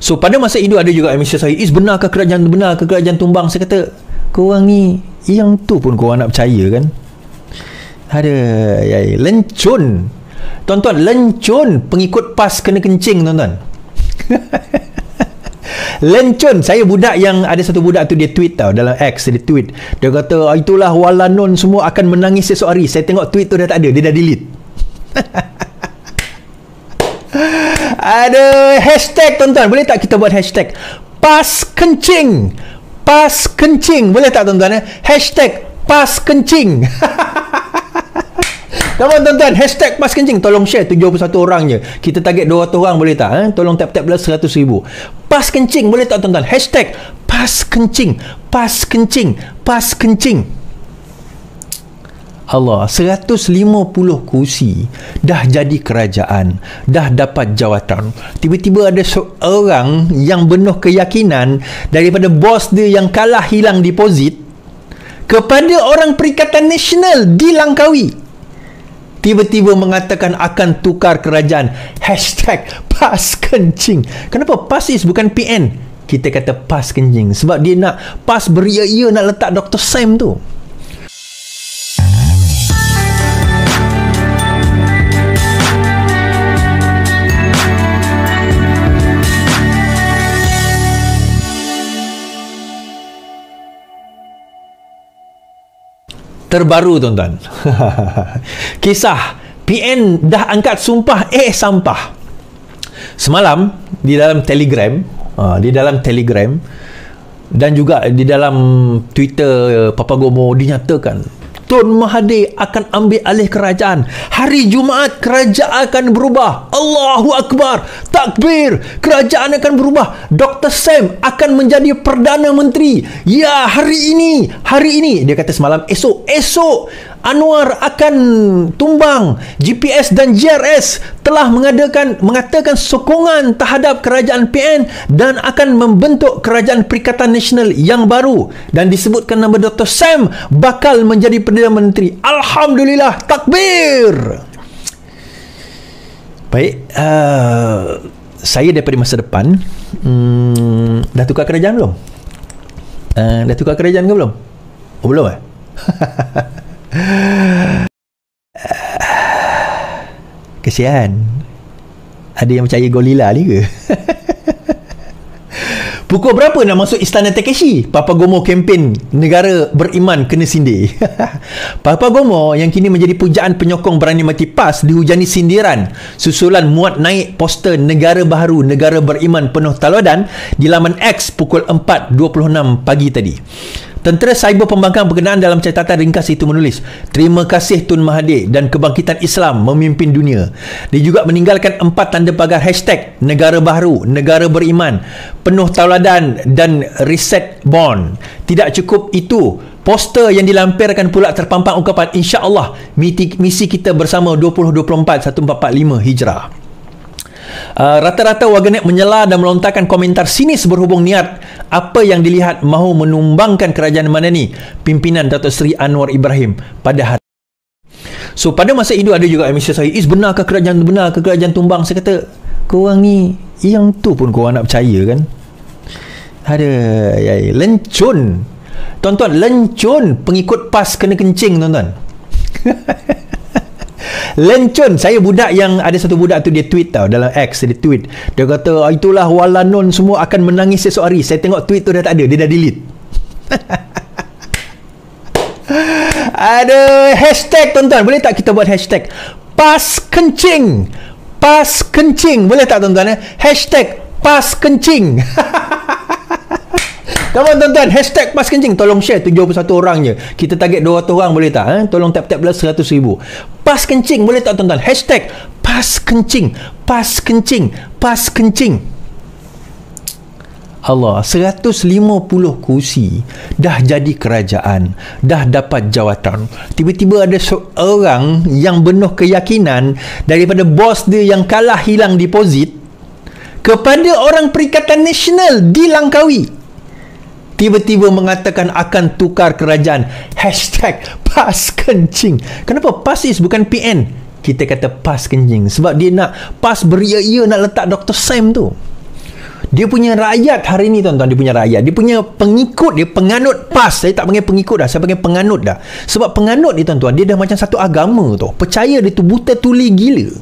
So pada masa itu ada juga Mr. saya, benar ke kerajaan tumbang? Saya kata, korang ni yang tu pun korang nak percaya kan? Ada lencun tuan-tuan, lencun pengikut PAS kena kencing tuan-tuan. Lencun. Saya budak yang ada satu budak tu dia tweet tau, dalam X dia tweet, dia kata itulah walanon semua akan menangis esok hari. Saya tengok tweet tu dah tak ada, dia dah delete. Ada hashtag tuan-tuan, boleh tak kita buat hashtag PAS kencing, PAS kencing, boleh tak tuan-tuan? Hashtag PAS kencing. Come on tuan-tuan, hashtag PAS kencing. Tolong share, 71 orang je, kita target 200 orang, boleh tak? Tolong tap-tap belas 100,000. PAS kencing, boleh tak tuan-tuan? Hashtag PAS kencing, PAS kencing, PAS kencing. Allah, 150 kursi dah jadi kerajaan, dah dapat jawatan. Tiba-tiba ada seorang yang penuh keyakinan daripada bos dia yang kalah hilang deposit kepada orang Perikatan Nasional di Langkawi, tiba-tiba mengatakan akan tukar kerajaan. Hashtag PAS kencing. Kenapa PAS bukan PN? Kita kata PAS kencing sebab dia nak PAS beria-ia nak letak Dr. Sam tu. Terbaru tuan-tuan. Kisah PN dah angkat sumpah sampah. Semalam di dalam Telegram, dan juga di dalam Twitter Papa Gomo dinyatakan Tun Mahathir akan ambil alih kerajaan. Hari Jumaat kerajaan akan berubah. Allahu Akbar. Takbir. Kerajaan akan berubah. Dr. Sam akan menjadi Perdana Menteri. Ya, hari ini. Dia kata semalam, esok Anwar akan tumbang. GPS dan JRS telah mengatakan sokongan terhadap kerajaan PN dan akan membentuk kerajaan Perikatan Nasional yang baru, dan disebutkan nama Dr. Sam bakal menjadi Perdana Menteri. Alhamdulillah, takbir. Baik, saya daripada masa depan, dah tukar kerajaan belum? Dah tukar kerajaan ke belum? Oh, belum kesian. Ada yang percaya gorila ni ke? Pukul berapa nak masuk Istana Takeshi? Papa Gomo kempen negara beriman kena sindir. Papa Gomo yang kini menjadi pujaan penyokong berani mati PAS dihujani sindiran susulan muat naik poster negara baharu, negara beriman penuh taludan di laman X pukul 4.26 pagi tadi. Tentera Cyber Pembangkang Berkenaan dalam catatan ringkas itu menulis, terima kasih Tun Mahathir dan Kebangkitan Islam memimpin dunia. Dia juga meninggalkan 4 tanda pagar hashtag negara baharu, negara beriman, penuh tauladan dan reset bond. Tidak cukup itu, poster yang dilampirkan pula terpampang ungkapan insya-Allah misi kita bersama 2024 1445 Hijrah. Rata-rata warganet menyela dan melontarkan komentar sinis berhubung niat apa yang dilihat mahu menumbangkan kerajaan Madani pimpinan Datuk Seri Anwar Ibrahim pada hari. So pada masa itu ada juga Mr. saya, benar ke kerajaan tumbang? Saya kata, korang ni yang tu pun korang nak percaya kan? Ada lencun tuan-tuan, lencun pengikut PAS kena kencing tuan-tuan. Lencun. Saya budak yang ada satu budak tu dia tweet tau, dalam X dia tweet, dia kata itulah walanon semua akan menangis esok hari. Saya tengok tweet tu dah tak ada, dia dah delete. Ada hashtag tuan-tuan, boleh tak kita buat hashtag PAS kencing, PAS kencing, boleh tak tuan-tuan? Hashtag PAS kencing. Come on tuan-tuan, hashtag PAS kencing. Tolong share, 71 orang je, kita target 200 orang, boleh tak? Tolong tap-tap belas 100,000. PAS kencing, boleh tak tuan-tuan? Hashtag PAS kencing, PAS kencing, PAS kencing. Allah, 150 kursi dah jadi kerajaan, dah dapat jawatan. Tiba-tiba ada seorang yang penuh keyakinan daripada bos dia yang kalah hilang deposit kepada orang Perikatan Nasional di Langkawi, tiba-tiba mengatakan akan tukar kerajaan. Hashtag PAS kencing. Kenapa PAS bukan PN? Kita kata PAS kencing sebab dia nak PAS beria-ia nak letak Dr. Sam tu. Dia punya rakyat hari ni tuan-tuan, dia punya rakyat, dia punya pengikut, dia penganut PAS. Saya tak panggil pengikut dah, saya panggil penganut dah. Sebab penganut ni tuan-tuan, dia dah macam satu agama tu. Percaya dia tu buta tuli gila.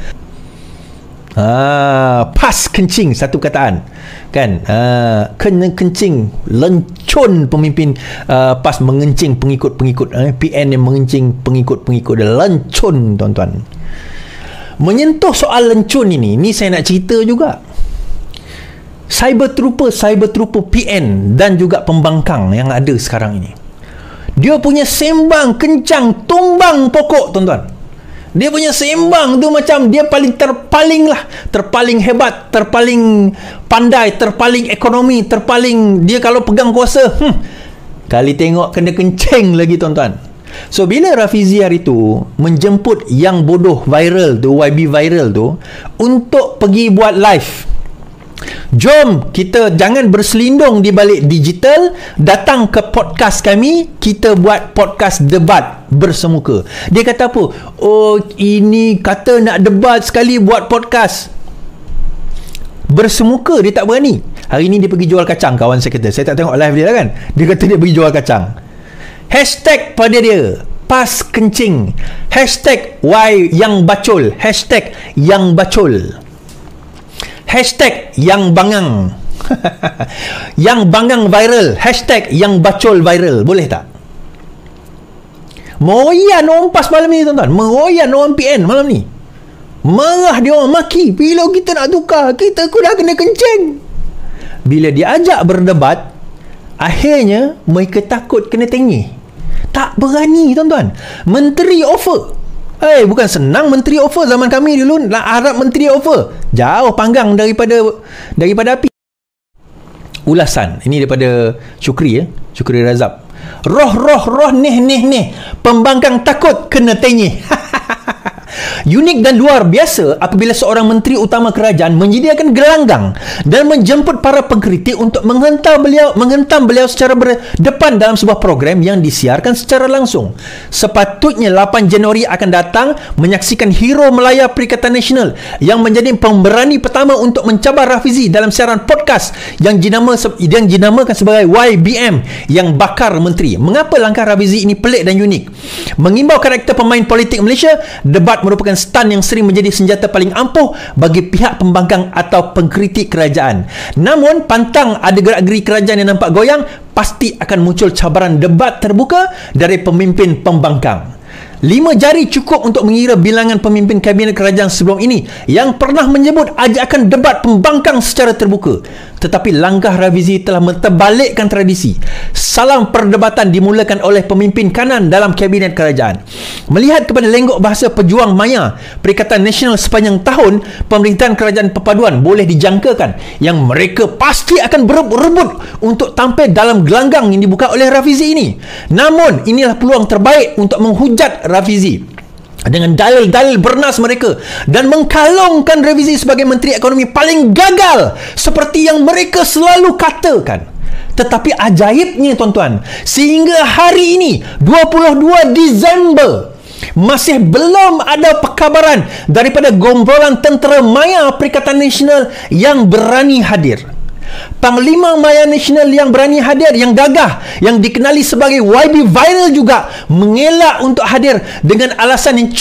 PAS kencing, satu kataan kan. Kencing, lencun pemimpin PAS mengencing pengikut-pengikut, PN yang mengencing pengikut-pengikut dia, lencun tuan-tuan. Menyentuh soal lencun ini saya nak cerita juga. Cyber trooper PN dan juga pembangkang yang ada sekarang ini, dia punya sembang kencang tumbang pokok tuan-tuan. Dia punya sembang tu macam dia terpaling hebat, terpaling pandai, terpaling ekonomi, dia kalau pegang kuasa, kali tengok kena kencing lagi tuan-tuan. So bila Rafizi hari tu menjemput yang bodoh viral tu, YB viral tu, untuk pergi buat live, jom kita jangan berselindung di balik digital, datang ke podcast kami, kita buat podcast debat bersemuka. Dia kata apa? Oh, ini kata nak debat sekali buat podcast bersemuka, dia tak berani. Hari ni dia pergi jual kacang, kawan saya kata. Saya tak tengok live dia lah kan. Dia kata dia pergi jual kacang. Hashtag pada dia, PAS kencing. Hashtag Y yang bacol. Hashtag yang bacol. Hashtag yang bangang. Yang bangang viral. Hashtag yang bacol viral. Boleh tak? Meroyan orang PAS malam ni tuan-tuan. Meroyan orang PN malam ni. Marah dia orang, maki. Bila kita nak tukar, kita dah kena kencing. Bila diajak berdebat, akhirnya mereka takut kena tengih. Tak berani tuan-tuan. Menteri offer. Bukan senang menteri offer. Zaman kami dulu nak harap menteri offer, jauh panggang daripada api. Ulasan ini daripada Syukri Razab. Roh neh pembangkang takut kena tengih. Unik dan luar biasa apabila seorang menteri utama kerajaan menyediakan gelanggang dan menjemput para pengkritik untuk menghentam beliau secara berdepan dalam sebuah program yang disiarkan secara langsung. Sepatutnya 8 Januari akan datang menyaksikan hero Melaya Perikatan Nasional yang menjadi pemberani pertama untuk mencabar Rafizi dalam siaran podcast yang dinamakan sebagai YBM yang bakar menteri. Mengapa langkah Rafizi ini pelik dan unik? Mengimbau karakter pemain politik Malaysia, debat merupakan stan yang sering menjadi senjata paling ampuh bagi pihak pembangkang atau pengkritik kerajaan. Namun, pantang ada gerak-geri kerajaan yang nampak goyang, pasti akan muncul cabaran debat terbuka dari pemimpin pembangkang. 5 jari cukup untuk mengira bilangan pemimpin kabinet kerajaan sebelum ini yang pernah menyebut ajakan debat pembangkang secara terbuka. Tetapi langkah Rafizi telah menterbalikkan tradisi. Salam perdebatan dimulakan oleh pemimpin kanan dalam kabinet kerajaan. Melihat kepada lenggok bahasa pejuang maya Perikatan Nasional sepanjang tahun, pemerintahan kerajaan perpaduan boleh dijangkakan yang mereka pasti akan berebut untuk tampil dalam gelanggang yang dibuka oleh Rafizi ini. Namun, inilah peluang terbaik untuk menghujat Rafizi dengan dalil-dalil bernas mereka dan mengkalungkan Rafizi sebagai Menteri Ekonomi paling gagal seperti yang mereka selalu katakan. Tetapi ajaibnya tuan-tuan, sehingga hari ini 22 Disember masih belum ada perkabaran daripada gombolan tentera maya Perikatan Nasional yang berani hadir. Panglima Maya Nasional yang berani hadir, yang gagah, yang dikenali sebagai YB viral juga mengelak untuk hadir dengan alasan yang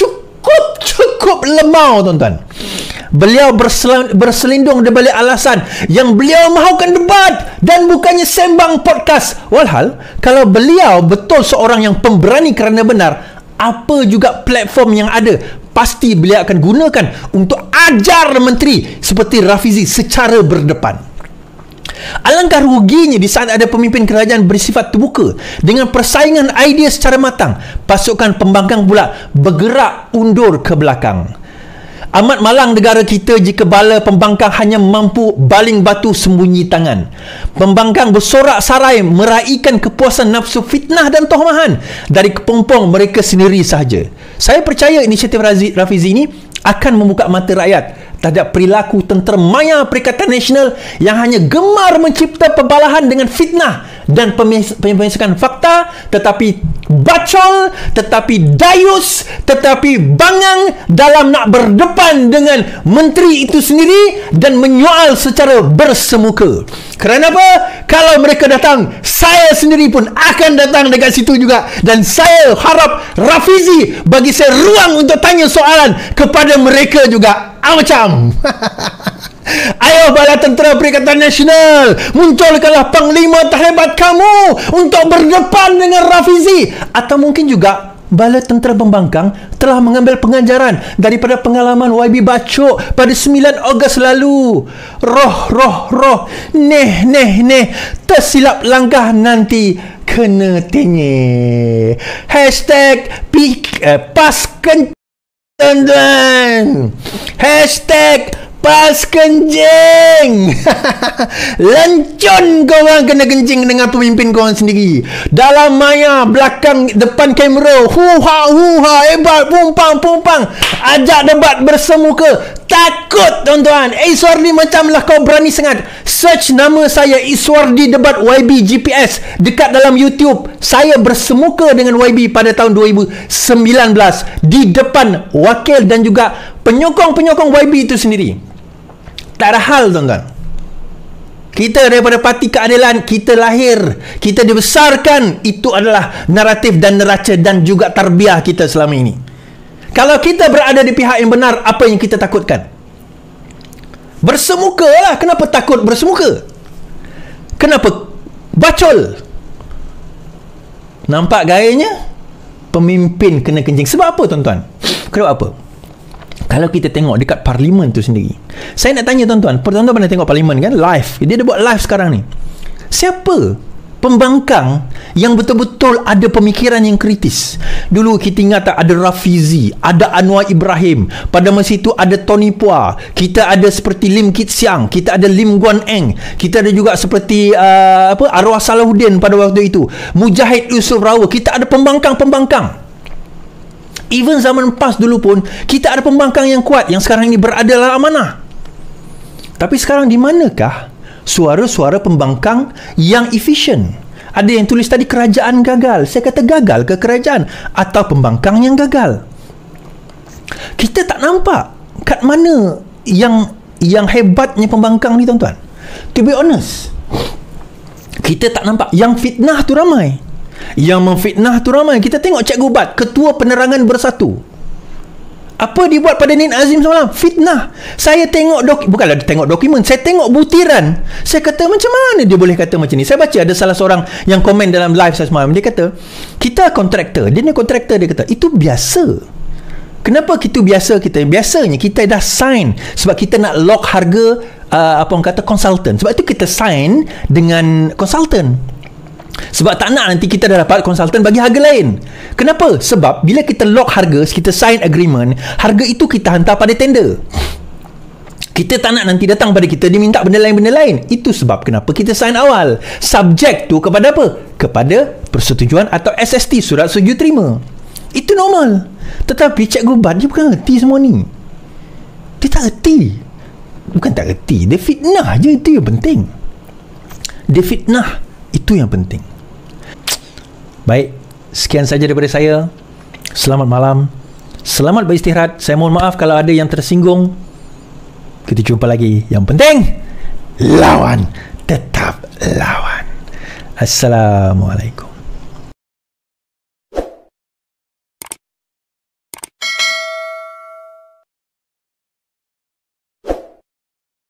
cukup lemau tuan-tuan. Beliau berselindung di balik alasan yang beliau mahukan debat dan bukannya sembang podcast. Walhal, kalau beliau betul seorang yang pemberani kerana benar, apa juga platform yang ada, pasti beliau akan gunakan untuk ajar menteri seperti Rafizi secara berdepan. Alangkah ruginya di saat ada pemimpin kerajaan bersifat terbuka dengan persaingan idea secara matang, pasukan pembangkang pula bergerak undur ke belakang. Amat malang negara kita jika bala pembangkang hanya mampu baling batu sembunyi tangan. Pembangkang bersorak sarai meraihkan kepuasan nafsu fitnah dan tohmahan dari kepompong mereka sendiri sahaja. Saya percaya inisiatif Rafizi ini akan membuka mata rakyat terhadap perilaku tentera maya Perikatan Nasional yang hanya gemar mencipta pembalahan dengan fitnah dan pembiasakan fakta tetapi bacol, tetapi dayus, tetapi bangang dalam nak berdepan dengan menteri itu sendiri dan menyoal secara bersemuka. Kerana apa? Kalau mereka datang, saya sendiri pun akan datang dekat situ juga, dan saya harap Rafizi bagi saya ruang untuk tanya soalan kepada mereka juga. Macam ayo Bala Tentera Perikatan Nasional, munculkanlah panglima terhebat kamu untuk berdepan dengan Rafizi. Atau mungkin juga Bala Tentera Pembangkang telah mengambil pengajaran daripada pengalaman YB Bacok pada 9 Ogos lalu. Roh, neh, tersilap langkah nanti kena tengok. #PasKencing. #PasKencing. Lencun korang kena kencing dengan pemimpin korang sendiri. Dalam maya, belakang, depan kamera, huha, hebat, pumpang. Ajak debat bersemuka. Takut tuan-tuan. Iswardi macamlah kau berani sangat. Search nama saya Iswardi Debat YB GPS dekat dalam YouTube. Saya bersemuka dengan YB pada tahun 2019 di depan wakil dan juga penyokong-penyokong YB itu sendiri. Tak ada hal tuan-tuan. Kita daripada Parti Keadilan, kita lahir, kita dibesarkan, itu adalah naratif dan neraca dan juga tarbiyah kita selama ini. Kalau kita berada di pihak yang benar, apa yang kita takutkan? Bersemuka lah. Kenapa takut bersemuka? Kenapa bacol? Nampak gayanya? Pemimpin kena kencing. Sebab apa tuan-tuan? Kenapa apa? Kalau kita tengok dekat parlimen tu sendiri, saya nak tanya tuan-tuan pernah tengok parlimen kan? Live. Dia dah buat live sekarang ni. Siapa pembangkang yang betul-betul ada pemikiran yang kritis? Dulu kita ingat tak, ada Rafizi, ada Anwar Ibrahim, pada masa itu ada Tony Phua, kita ada seperti Lim Kit Siang, kita ada Lim Guan Eng, kita ada juga seperti Arwah Salahuddin pada waktu itu, Mujahid Yusof Rawa. Kita ada pembangkang. Even zaman PAS dulu pun kita ada pembangkang yang kuat yang sekarang ini berada dalam amanah. Tapi sekarang di manakah suara-suara pembangkang yang efisien? Ada yang tulis tadi kerajaan gagal. Saya kata gagal ke kerajaan atau pembangkang yang gagal? Kita tak nampak kat mana yang hebatnya pembangkang ni tuan-tuan. To be honest, kita tak nampak. Yang fitnah tu ramai, yang memfitnah tu ramai. Kita tengok Cikgu Bat, Ketua Penerangan Bersatu, apa dibuat pada Nin Azim semalam? Fitnah. Saya tengok bukanlah tengok dokumen, saya tengok butiran. Saya kata macam mana dia boleh kata macam ni? Saya baca ada salah seorang yang komen dalam live saya semalam. Dia kata, kita kontraktor. Dia ni kontraktor, dia kata, itu biasa. Kenapa itu biasa kita? Biasanya kita dah sign sebab kita nak lock harga apa orang kata konsultan. Sebab itu kita sign dengan konsultan. Sebab tak nak nanti kita dah dapat konsultan bagi harga lain. Kenapa? Sebab bila kita lock harga, kita sign agreement, harga itu kita hantar pada tender. Kita tak nak nanti datang pada kita dia minta benda lain. Itu sebab kenapa kita sign awal. Subject tu kepada apa? Kepada persetujuan atau SST, surat setuju terima. Itu normal. Tetapi Cikgu Bat dia bukan erti semua ni. Dia tak erti. Bukan tak erti, dia fitnah je. Itu yang penting. Dia fitnah, itu yang penting. Baik, sekian saja daripada saya. Selamat malam, selamat beristirahat. Saya mohon maaf kalau ada yang tersinggung. Kita jumpa lagi. Yang penting, lawan, tetap lawan. Assalamualaikum.